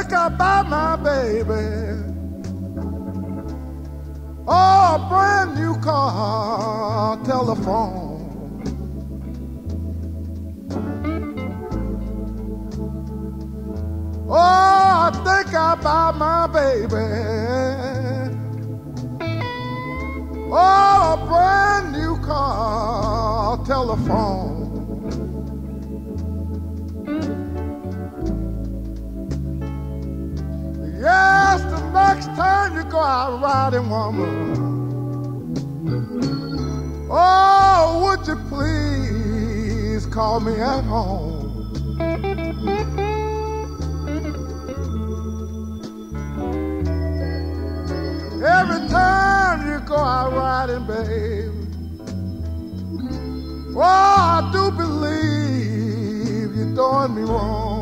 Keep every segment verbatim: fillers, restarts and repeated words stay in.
think about my baby. Oh, a brand new car, telephone. Oh, I think about my baby. Oh, a brand new car, telephone. Yes, the next time you go out riding, woman, oh, would you please call me at home? Every time you go out riding, babe, oh, I do believe you're doing me wrong.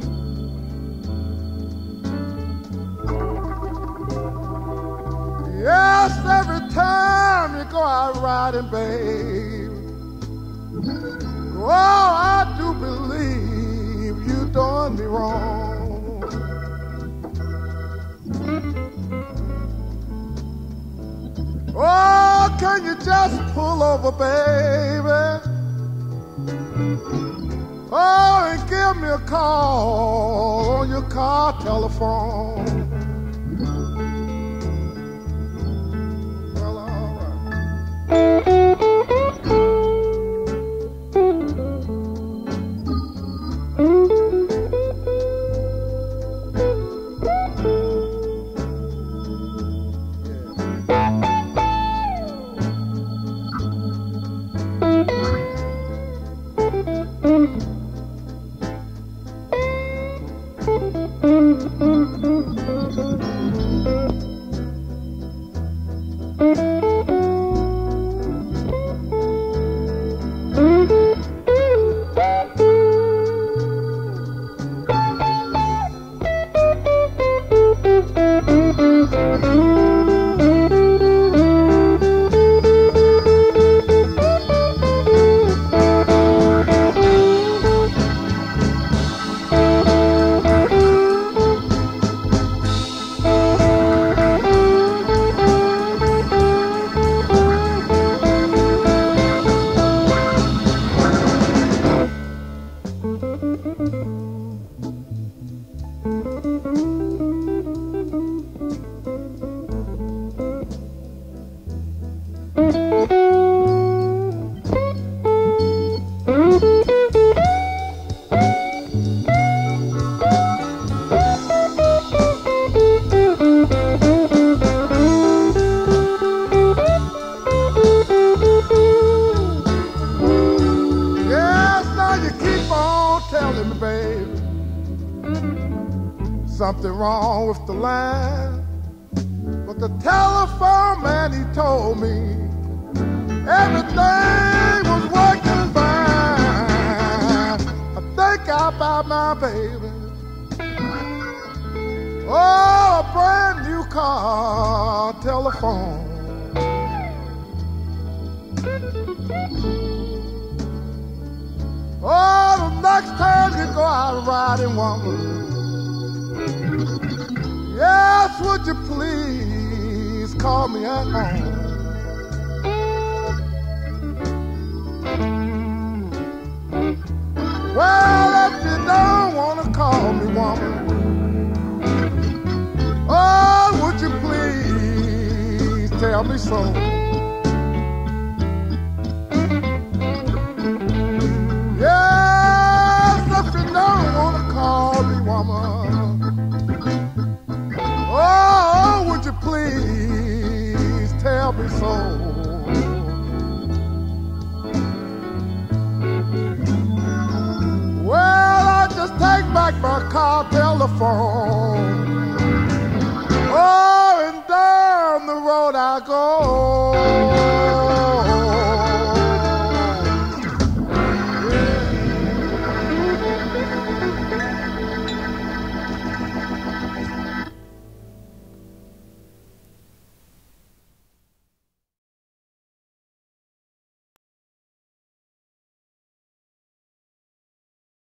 Yes, every time you go out riding, babe, oh, I do believe you're doing me wrong. Oh, can you just pull over, baby? Oh, and give me a call on your car telephone. Well, all right. Something wrong with the line, but the telephone man, he told me everything was working fine. I think about my baby. Oh, a brand new car telephone. Oh, the next time you go out riding, woman, yes, would you please call me at home? Well, if you don't want to call me, woman, oh, would you please tell me so? Yes, if you don't want to call me, woman, oh, would you please tell me so? Well, I just take back my car telephone.